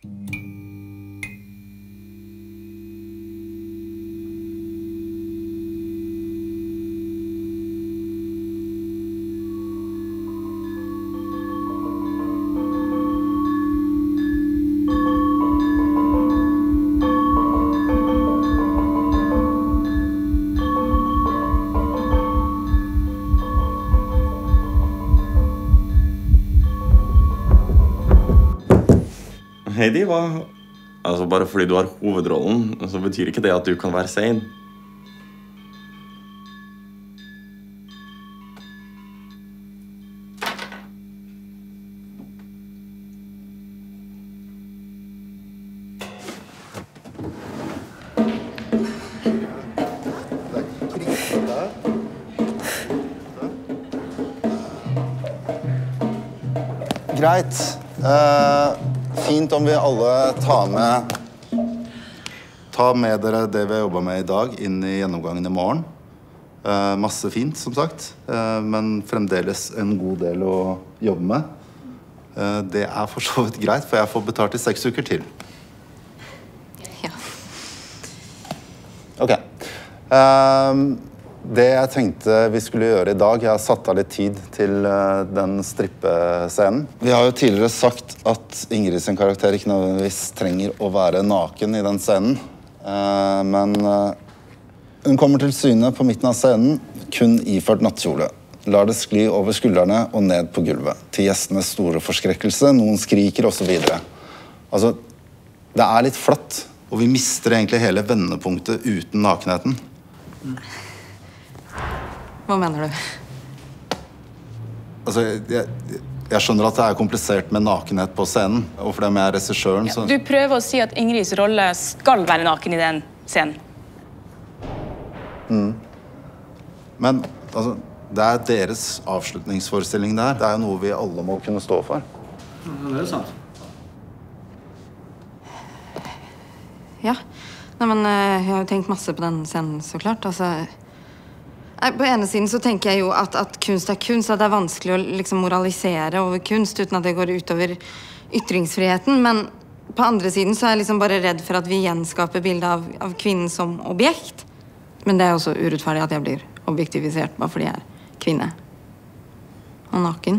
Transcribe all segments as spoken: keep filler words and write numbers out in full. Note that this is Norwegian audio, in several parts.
Hei, Diva. Altså, bare fordi du har hovedrollen, så betyr ikke det at du kan være sein. Greit. Uh... Fint om vi alle tar med, tar med dere det vi har jobbet med i dag inn i gjennomgangen i morgen. Uh, masse fint, som sagt, uh, men fremdeles en god del å jobbe med. Uh, det er for så vidt greit, for jeg får betalt i seks uker til. Ja. Ok. Uh, det jeg tenkte vi skulle gjøre i dag, jeg har satt av litt tid til uh, den strippescenen. Vi har jo tidligere sagt at Ingrid sin karakter ikke nødvendigvis trenger å være naken i den scenen. Uh, men uh, hun kommer til syne på midten av scenen, kun iført nattkjole. Lar det skli over skuldrene og ned på gulvet. Til gjestenes store forskrekkelse, noen skriker og så videre. Altså, det er litt flatt, og vi mister egentlig hele vendepunktet uten nakenheten. Hva mener du? Altså, jeg, jeg skjønner at det er komplisert med nakenhet på scenen, og fordi jeg er regissøren, så... Ja, du prøver å si at Ingrids rolle skal være naken i den scenen. Mm. Men, altså, det er deres avslutningsforestilling der. Det er jo noe vi alle må kunne stå for. Ja, det er sant. Ja. Nei, men jeg har jo tenkt masse på den scenen, så klart. Altså... På ene siden så tenker jeg jo at, at kunst er kunst, at det er vanskelig å liksom moralisere over kunst uten at det går utover ytringsfriheten, men på andre siden så er jeg liksom bare redd for at vi gjenskaper bildet av, av kvinnen som objekt. Men det er også urettferdig at jeg blir objektivisert bare fordi jeg er kvinne. Og naken.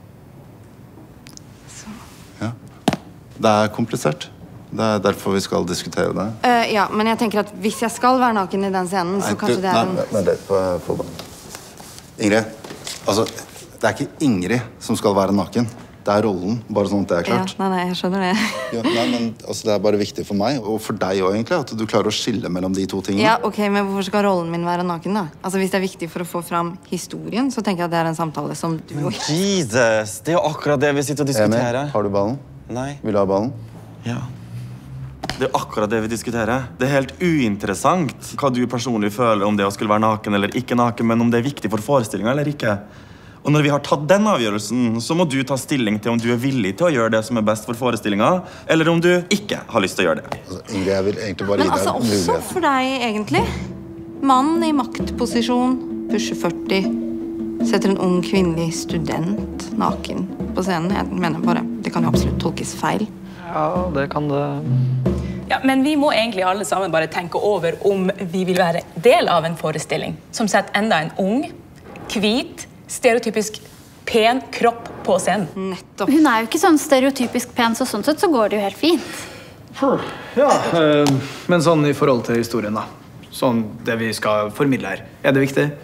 Så. Ja. Det er komplisert. Det er derfor vi skal diskutere det. Uh, ja, men jeg tenker at hvis jeg skal være naken i den scenen, så nei, kanskje du, det er en... Nei, men det er for bare. Ingrid, altså, det er ikke Ingrid som skal være naken. Det er rollen, bare sånn at det er klart. Ja, nei, nei, jeg skjønner det. Ja, nei, men altså, det er bare viktig for meg, og for deg også egentlig, at du klarer å skille mellom de to tingene. Ja, ok, men hvorfor skal rollen min være naken da? Altså, hvis det er viktig for å få fram historien, så tenker jeg at det er en samtale som du... Men Jesus, det er jo akkurat det vi sitter og diskuterer. Emil, har du ballen? Nei. Vil du ha ballen? Ja. Det er akkurat det vi diskuterer. Det er helt uinteressant hva du personlig føler om det å skulle være naken eller ikke naken, men om det er viktig for forestillingen eller ikke. Og når vi har tatt den avgjørelsen, så må du ta stilling til om du er villig til å gjøre det som er best for forestillingen, eller om du ikke har lyst til å gjøre det. Altså, Ingrid, jeg vil egentlig bare men gi deg altså, også muligheten. for deg, egentlig. Mann i maktposisjon, pusher førti, setter en ung kvinnelig student naken på scenen. Jeg mener bare, det kan jo absolutt tolkes feil. Ja, det kan det... Ja, men vi må egentlig alle sammen bare tenke over om vi vil være del av en forestilling som setter enda en ung, hvit, stereotypisk pen kropp på scenen. Nettopp. Hun er jo ikke sånn stereotypisk pen, så sånn sett så går det jo helt fint. Ja, øh, men sånn i forhold til historien da. Sånn det vi skal formidle her. Er det viktig?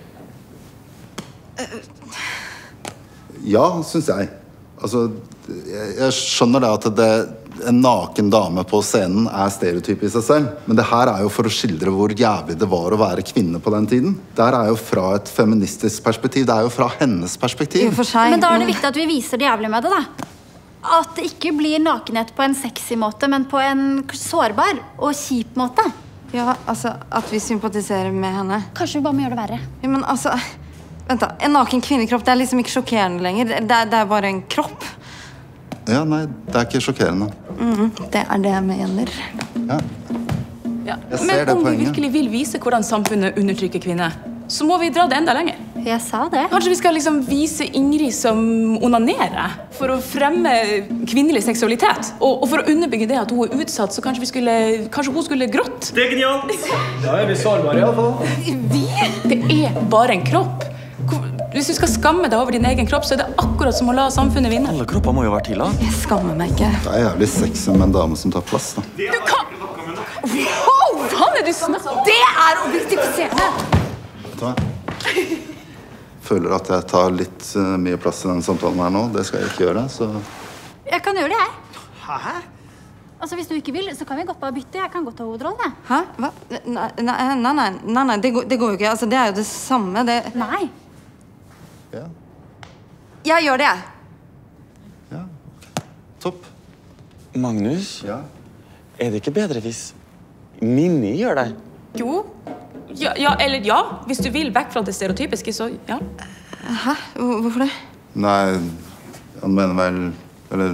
Ja, synes jeg. Altså, jeg, jeg skjønner det at det, en naken dame på scenen er stereotyp i seg selv, men det her er jo for å skildre hvor jævlig det var å være kvinne på den tiden. Det her er jo fra et feministisk perspektiv, det er jo fra hennes perspektiv. Seg, men da er det viktig at vi viser det jævlig med det da. At det ikke blir nakenhet på en sexy måte, men på en sårbar og kjip måte. Ja, altså, at vi sympatiserer med henne. Kanskje vi bare må gjøre det verre. Ja, men altså, vent da, en naken kvinnekropp, det er liksom ikke sjokkerende lenger. Det er, det er bare en kropp. Ja, nei, det er ikke sjokkerende. Mm, det er det jeg mener. Ja. Ja. Jeg ser Men det om poenget. vi virkelig vil vise hvordan samfunnet undertrykker kvinner, så må vi dra det enda lenger. Jeg sa det. Kanskje vi skal liksom vise Ingrid som onanerer for å fremme kvinnelig seksualitet. Og, og for å underbygge det at hun er utsatt, så kanskje, vi skulle, kanskje hun skulle grått. Det er genialt! Da er vi sårbare i alle fall. Vi? Det er bare en kropp. Hvis du skal skamme deg over din egen kropp, så er det akkurat som å la samfunnet vinne. Alle kropper må jo være tillatt. Jeg skammer meg ikke. Det er jævlig sexy med en dame som tar plass, da. Du kan... Wow, hva er det du snakker? Det er objektifiserende! Vet du hva? Føler at jeg tar litt uh, mye plass i den samtalen her nå. Det skal jeg ikke gjøre, så... Jeg kan gjøre det, jeg. Hæ? Altså, hvis du ikke vil, så kan vi godt bare bytte. Jeg kan godt ta hovedrollen, jeg. Hæ? Hva? Nei, nei, nei, nei, nei det, går, det går jo ikke. Altså, det er jo det samme. Det... Nei. Ja. Jeg gjør det, jeg. Ja, ok. Topp. Magnus, Ja. er det ikke bedre hvis Minni gjør det? Jo. Ja, ja, eller ja. Hvis du vil vekk fra det stereotypiske, så ja. Hæ? Hvorfor det? Nei, han mener vel... Eller...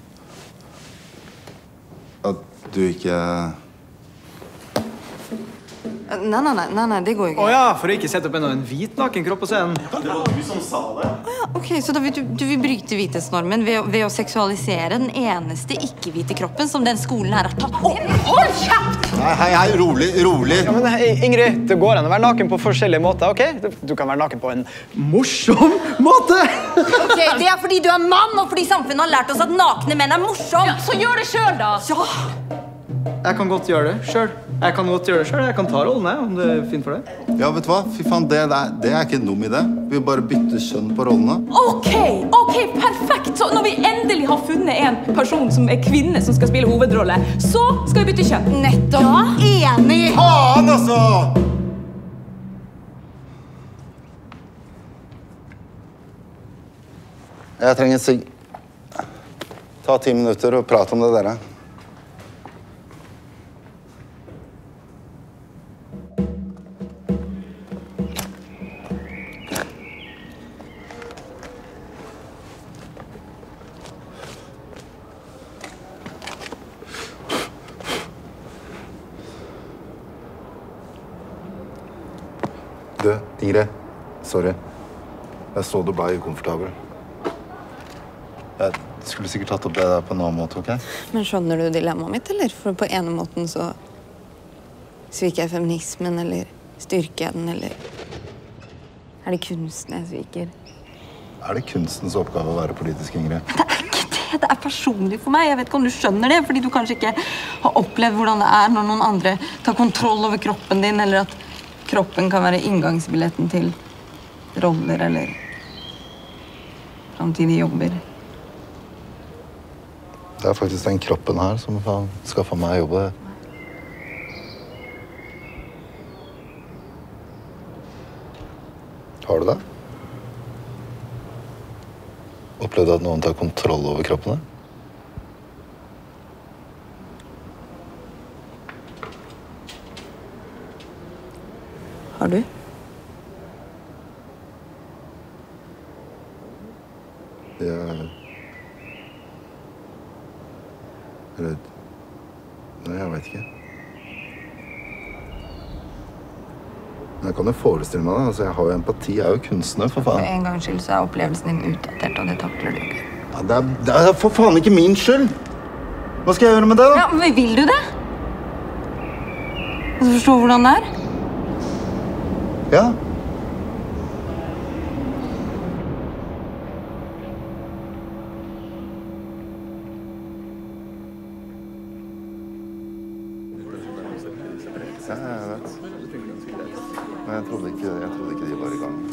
At du ikke... Nei, nei, nei, nei, nei, det går jo ikke. Åja, for å ikke sette opp enda en hvit nakenkropp på scenen. Det var du som sa det. Ja, ok, så da vil du, du vil bryte hvithetsnormen ved, å- ved å seksualisere den eneste ikke-hvite kroppen som den skolen her har tatt. Oh, hold kjeft! Nei, hei, hei, rolig, rolig. Ja, men hei, Ingrid, det går an å være naken på forskjellige måter, ok? Du kan være naken på en morsom måte. Ok, det er fordi du er mann, og fordi samfunnet har lært oss at nakne menn er morsom. Så gjør det selv, da! Ja! Jeg kan godt gjøre det selv. Jeg kan godt gjøre det selv. Jeg kan ta rollen, jeg, om det er fint for deg. Ja, vet du hva? Fy faen, det, er, det er ikke en dum idé. Vi bare bytter kjønn på rollene. Ok, ok, perfekt. Så når vi endelig har funnet en person som er kvinne som skal spille hovedrolle, så skal vi bytte kjønn. Nettopp. Enig. Faen, altså! Jeg trenger en sigg. Ta ti minutter og prate om det, dere. Du, Ingrid. Sorry. Jeg så du ble ukomfortabel. Jeg skulle sikkert tatt opp det der på en annen måte, ok? Men skjønner du dilemmaet mitt, eller? For på ene måten så sviker jeg feminismen, eller styrker jeg den, eller er det kunsten jeg sviker? Er det kunstens oppgave å være politisk, Ingrid? Det er ikke det, det er personlig for meg. Jeg vet ikke om du skjønner det, fordi du kanskje ikke har opplevd hvordan det er når noen andre tar kontroll over kroppen din, eller at kroppen kan være inngangsbilletten til roller eller fremtidige jobber. Det er faktisk den kroppen her som faen skaffer meg jobbe. Har du det? Opplevd at noen tar kontroll over kroppene? Har du? Ja... Eller... Nei, jeg vet ikke. Men jeg kan jo forestille meg det. Altså, jeg har jo empati. Jeg er jo kunstner, for For faen. en gangs skyld så er opplevelsen din utdatert, og det takler du ikke. Ja, det, er, det er for faen ikke min skyld! Hva skal jeg gjøre med det, da? Ja, men vil du det? Altså, forstå hvordan det er? Ja. Ja, jeg vet. Men jeg trodde ikke, jeg trodde ikke de var i gang.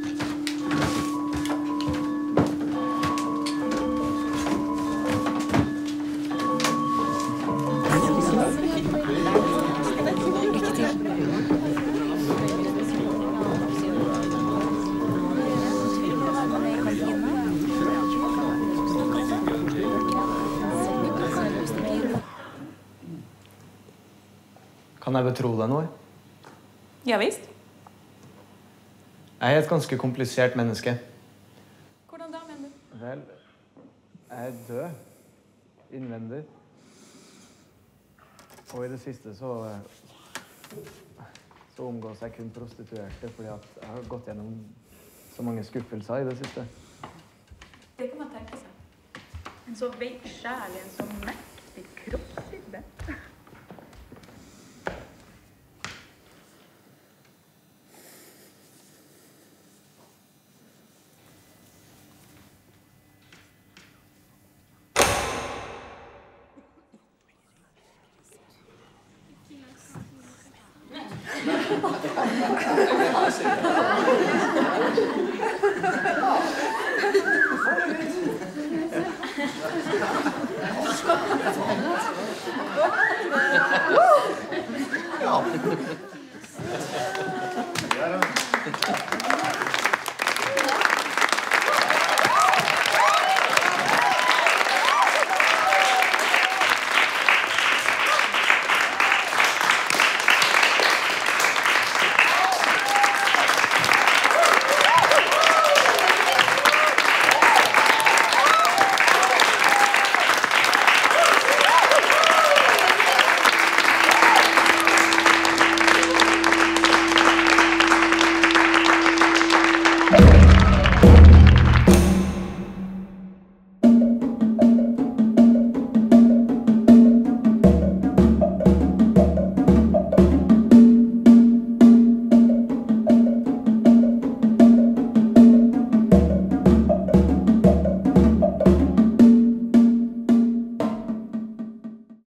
Kan jeg betro deg noe? Ja, visst. Jeg er et ganske komplisert menneske. Hvordan da, mener du? Vel, jeg er død. Innvendig. Og i det siste så... Så omgås jeg kun prostituerte, fordi at jeg har gått gjennom så mange skuffelser i det siste. Det kan man tenke seg. En så veik sjæl i en så mektig kroppssidde.